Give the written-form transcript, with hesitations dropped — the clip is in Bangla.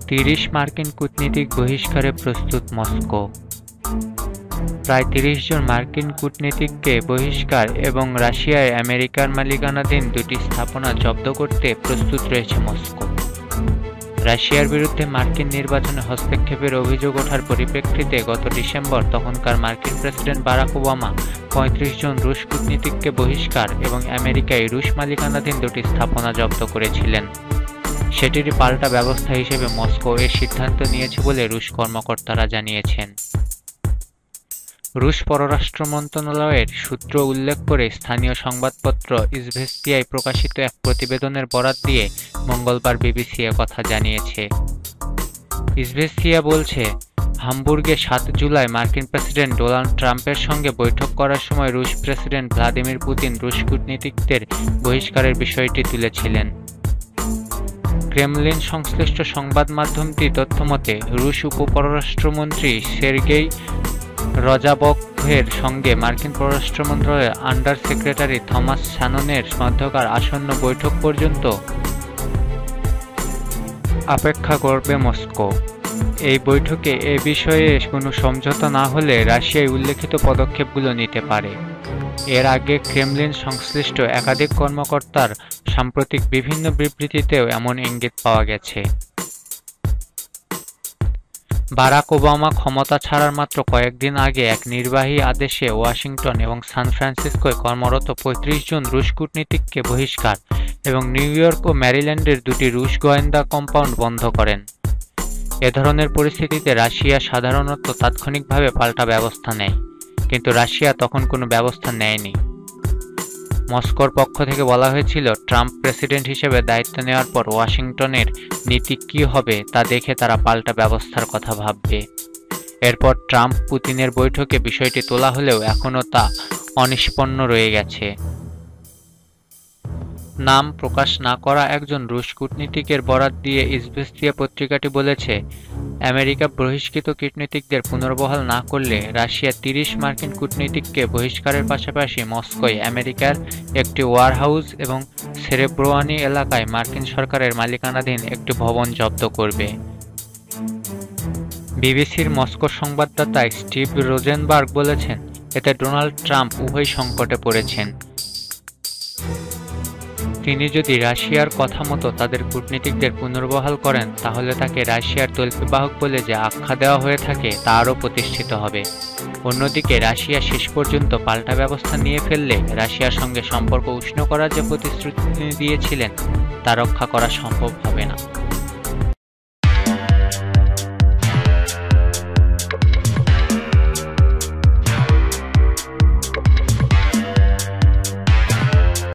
30 মার্কিন কূটনীতিক বহিষ্কারে প্রস্তুত মস্কো। প্রায় 30 জন মার্কিন কূটনীতিককে বহিষ্কার এবং রাশিয়ায় আমেরিকার মালিকানাধীন দুটি স্থাপনা জব্দ করতে প্রস্তুত রয়েছে মস্কো। রাশিয়ার বিরুদ্ধে মার্কিন নির্বাচনে হস্তক্ষেপের অভিযোগ ওঠার পরিপ্রেক্ষিতে গত ডিসেম্বর তখনকার মার্কিন প্রেসিডেন্ট বারাক ওবামা 35 জন রুশ কূটনীতিককে বহিষ্কার এবং আমেরিকায় রুশ মালিকানাধীন দুটি স্থাপনা জব্দ করেছিলেন। সেটিরই পাল্টা ব্যবস্থা হিসেবে মস্কো এর সিদ্ধান্ত নিয়েছে বলে রুশ কর্মকর্তারা জানিয়েছেন। রুশ পররাষ্ট্র মন্ত্রণালয়ের সূত্র উল্লেখ করে স্থানীয় সংবাদপত্র ইজভেস্তিয়ায় প্রকাশিত এক প্রতিবেদনের বরাত দিয়ে মঙ্গলবার বিবিসি কথা জানিয়েছে। ইজভেস্তিয়া বলছে, হামবুর্গে 7 জুলাই মার্কিন প্রেসিডেন্ট ডোনাল্ড ট্রাম্পের সঙ্গে বৈঠক করার সময় রুশ প্রেসিডেন্ট ভ্লাদিমির পুতিন রুশ কূটনীতিকদের বহিষ্কারের বিষয়টি তুলেছিলেন। ক্রেমলিন সংশ্লিষ্ট সংবাদ মাধ্যমটি তথ্যমতে রুশ উপপররাষ্ট্রমন্ত্রী সের্গেই রজাবভের সঙ্গে মার্কিন পররাষ্ট্র মন্ত্রণালয়ের আন্ডার সেক্রেটারি থমাস শ্যাননের মধ্যকার আসন্ন বৈঠক পর্যন্ত অপেক্ষা করবে মস্কো। এই বৈঠকে এ বিষয়ে কোনো সমঝোতা না হলে রাশিয়ায় উল্লেখিত পদক্ষেপগুলো নিতে পারে। এর আগে ক্রেমলিন সংশ্লিষ্ট একাধিক কর্মকর্তার সাম্প্রতিক বিভিন্ন বিবৃতিতেও এমন ইঙ্গিত পাওয়া গেছে। বারাক ওবামা ক্ষমতা ছাড়ার মাত্র কয়েকদিন আগে এক নির্বাহী আদেশে ওয়াশিংটন এবং সান ফ্রান্সিসকোয় কর্মরত 35 জন রুশ কূটনীতিককে বহিষ্কার এবং নিউ ইয়র্ক ও ম্যারিল্যান্ডের দুটি রুশ গোয়েন্দা কম্পাউন্ড বন্ধ করেন। এ ধরনের পরিস্থিতিতে রাশিয়া সাধারণত তাৎক্ষণিকভাবে পাল্টা ব্যবস্থা নেয়, কিন্তু রাশিয়া তখন কোনো ব্যবস্থা নেয়নি। মস্কোর পক্ষ থেকে বলা হয়েছিল, ট্রাম্প প্রেসিডেন্ট হিসেবে দায়িত্ব নেওয়ার পর ওয়াশিংটনের নীতি কী হবে তা দেখে তারা পাল্টা ব্যবস্থার কথা ভাববে। এরপর ট্রাম্প পুতিনের বৈঠকে বিষয়টি তোলা হলেও এখনও তা অনিষ্পন্ন রয়ে গেছে। নাম প্রকাশ না করা একজন রুশ কূটনীতিকের বরাত দিয়ে ইজভেস্তিয়া পত্রিকাটি বলেছে, আমেরিকা বহিষ্কৃত কূটনীতিকদের পুনর্বহাল না করলে রাশিয়া 30 মার্কিন কূটনীতিককে বহিষ্কারের পাশাপাশি মস্কোয় আমেরিকার একটি ওয়ারহাউস এবং সেরেব্রোয়ানি এলাকায় মার্কিন সরকারের মালিকানাধীন একটি ভবন জব্দ করবে। বিবিসির মস্কো সংবাদদাতা স্টিভ রোজেনবার্গ বলেছেন, এতে ডোনাল্ড ট্রাম্প উভয় সংকটে পড়েছেন। তিনি যদি রাশিয়ার কথা মতো তাদের কূটনীতিকদের পুনর্বহাল করেন, তাহলে তাকে রাশিয়ার তল্পিবাহক বলে যে আখ্যা দেওয়া হয়ে থাকে তা আরও প্রতিষ্ঠিত হবে। অন্যদিকে রাশিয়া শেষ পর্যন্ত পাল্টা ব্যবস্থা নিয়ে ফেললে রাশিয়ার সঙ্গে সম্পর্ক উষ্ণ করার যে প্রতিশ্রুতি তিনি দিয়েছিলেন তা রক্ষা করা সম্ভব হবে না।